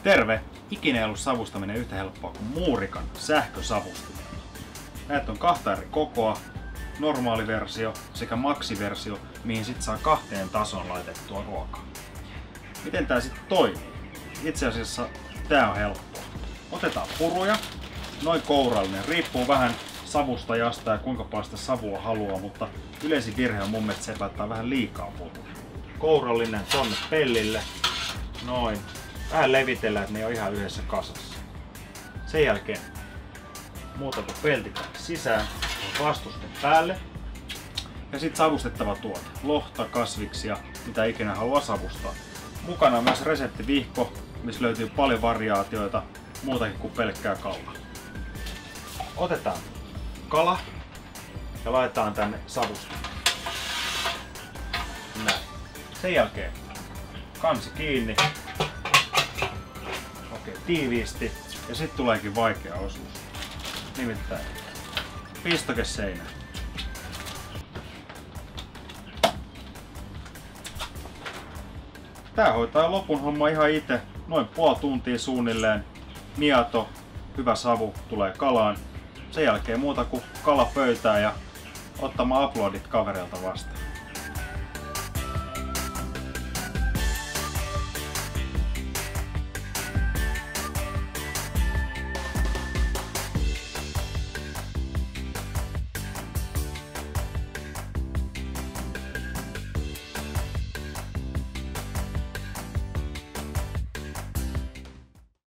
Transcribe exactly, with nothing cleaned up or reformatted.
Terve! Ikinä ei ollut savustaminen yhtä helppoa kuin muurikan sähkösavustimella. Näitä on kahta eri kokoa, normaaliversio sekä maksiversio, mihin sit saa kahteen tasoon laitettua ruokaa. Miten tää sitten toimii? Itse asiassa tää on helppoa. Otetaan puruja, noin kourallinen, riippuu vähän savustajasta ja kuinka paljon sitä savua haluaa, mutta yleisin virhe on mun mielestä se, että laittaa vähän liikaa puruja. Kourallinen tonne pellille, noin. Vähän levitellään, että ne ei ole ihan yhdessä kasassa. Sen jälkeen muuta kuin pelti sisään, vastusten päälle. Ja sitten savustettava tuote. Lohta, kasviksia, mitä ikinä haluaa savustaa. Mukana on myös reseptivihko, missä löytyy paljon variaatioita, muutakin kuin pelkkää kalaa. Otetaan kala ja laitetaan tänne savustamaan. Näin. Sen jälkeen kansi kiinni. Okei, tiiviisti. Ja sitten tuleekin vaikea osuus. Nimittäin pistoke seinään. Tää hoitaa lopun homma ihan itse. Noin puoli tuntia suunnilleen. Mieto, hyvä savu tulee kalaan. Sen jälkeen muuta kuin kala pöytään ja ottamaan uploadit kavereilta vastaan.